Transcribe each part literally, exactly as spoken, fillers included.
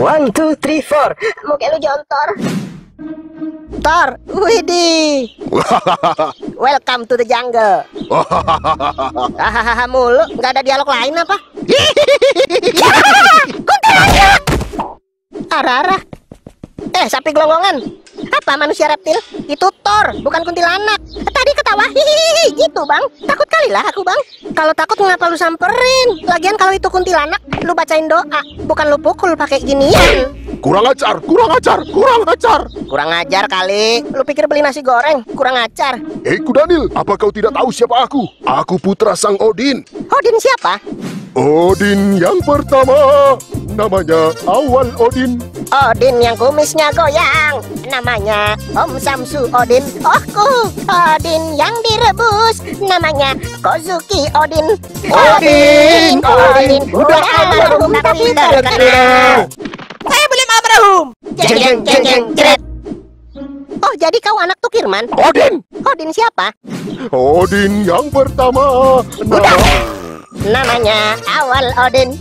One, two, three, four. Muka lu jontor. Thor, widih. Welcome to the jungle. Hahaha mulu, nggak ada dialog lain apa? Kuntilanak. Arah-arah. Eh, sapi gelonggongan. Apa manusia reptil? Itu Thor, bukan kuntilanak. Tadi ketawa hihihi gitu, Bang. Takut kali lah aku, Bang. Kalau takut ngapa lu samperin? Lagian kalau itu kuntilanak, lu bacain doa, bukan lu pukul pakai ginian. Kurang ajar, kurang ajar, kurang ajar. Kurang ajar kali. Lu pikir beli nasi goreng? Kurang ajar. Hei Kudanil, apa kau tidak tahu siapa aku? Aku putra sang Odin. Odin siapa? Odin yang pertama. Namanya Awal Odin. Odin yang kumisnya goyang. Namanya Om Samsu Odin. Ohku, Odin yang direbus. Namanya Kozuki Odin. Odin, Odin, udah almarhum tapi terkenal. Saya belum almarhum. Jeng jeng jeng jeng jret. Oh, jadi kau anak Tukirman? Odin. Odin siapa? Odin yang pertama. Udah. Namanya Awal Odin.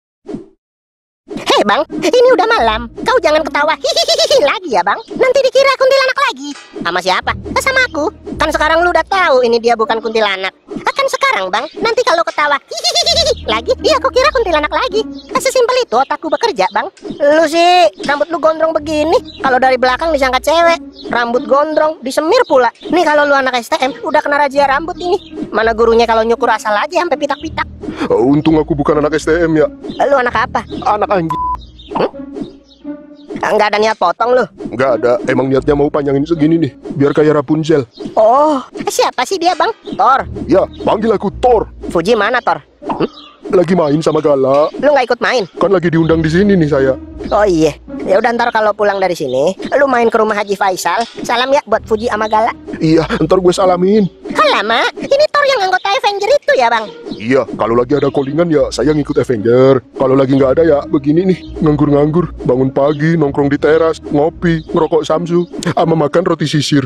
Hei Bang, ini udah malam. Kau jangan ketawa hihihi lagi ya Bang. Nanti dikira kuntilanak lagi. Sama siapa? Sama aku. Kan sekarang lu udah tahu ini dia bukan kuntilanak. Akan sekarang Bang, nanti kalau ketawa hihihi lagi, dia aku kira kuntilanak lagi. Sesimpel itu otakku bekerja Bang. Lu sih, rambut lu gondrong begini. Kalau dari belakang disangka cewek. Rambut gondrong, disemir pula. Nih kalau lu anak S T M, udah kena razia rambut ini. Mana gurunya kalau nyukur asal aja sampai pitak-pitak. Untung aku bukan anak S T M ya. Lu anak apa? Anak anjing. Hmm? Nggak ada niat potong lu? Nggak ada, emang niatnya mau panjangin segini nih, biar kayak Rapunzel. Oh, siapa sih dia Bang? Thor? Ya, panggil aku Thor. Fuji mana Thor? Hmm? Lagi main sama Gala. Lu nggak ikut main? Kan lagi diundang di sini nih saya. Oh iya, ya udah ntar kalau pulang dari sini, lu main ke rumah Haji Faisal. Salam ya buat Fuji sama Gala. Iya, ntar gue salamin. Lama, ini Thor yang anggota Avenger itu ya Bang? Iya, kalau lagi ada callingan ya saya ngikut Avenger. Kalau lagi nggak ada ya begini nih, nganggur-nganggur. Bangun pagi, nongkrong di teras, ngopi, ngerokok samsu, sama makan roti sisir.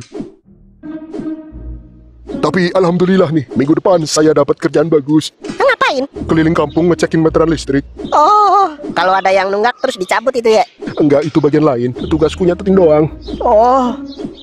Tapi alhamdulillah nih, minggu depan saya dapat kerjaan bagus. Ngapain? Keliling kampung ngecekin meteran listrik. Oh, kalau ada yang nunggak terus dicabut itu ya? Enggak, itu bagian lain. Tugasku nyatetin doang. Oh.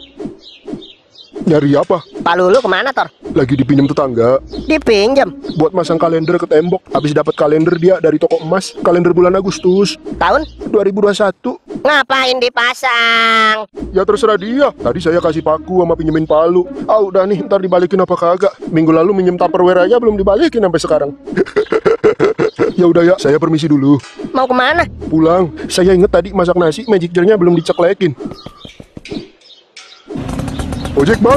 Nyari apa? Palu lu kemana Thor? Lagi dipinjam tetangga. Dipinjam? Buat masang kalender ke tembok. Habis dapat kalender dia dari toko emas. Kalender bulan Agustus Tahun? dua ribu dua puluh satu. Ngapain dipasang? Ya terserah dia. Tadi saya kasih paku sama pinjemin palu. Ah udah nih, ntar dibalikin apa kagak. Minggu lalu minjem Tupperware aja belum dibalikin sampai sekarang. Ya udah ya, saya permisi dulu. Mau kemana? Pulang. Saya inget tadi masak nasi, magic jar-nya belum diceklekin. Ojek bang.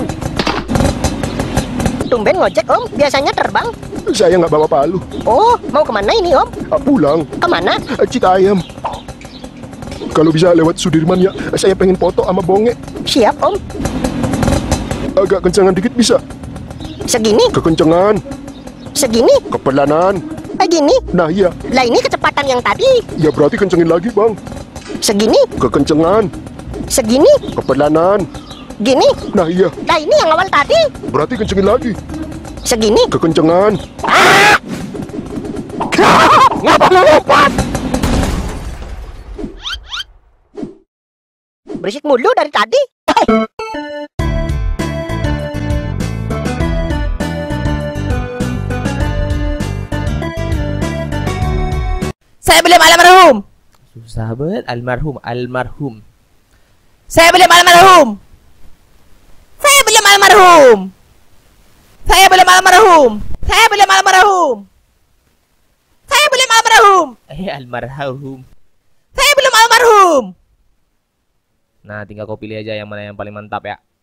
Tumben ngojek Om, biasanya terbang. Saya nggak bawa palu. Oh, mau kemana ini Om? Ah, pulang. Kemana? Citayam. Kalau bisa lewat Sudirman ya, saya pengen foto sama Bonge. Siap Om. Agak kencangan dikit bisa? Segini? Kekencangan. Segini? Kepelanan. Eh gini? Nah iya. Lah ini kecepatan yang tadi. Ya berarti kencengin lagi bang. Segini? Kekencangan. Segini? Kepelanan. Gini? Nah iya. Lah ini yang awal tadi. Berarti kencengin lagi. Segini? Kekencangan. Ah! Ngapa lu lompat? Berisik mulu dari tadi. Saya belum almarhum. Susah banget almarhum, almarhum. Saya belum almarhum. Saya belum almarhum. Saya belum almarhum. Saya belum almarhum. Saya belum almarhum. Eh almarhum. Saya belum almarhum. Nah, tinggal kau pilih aja yang mana yang paling mantap ya.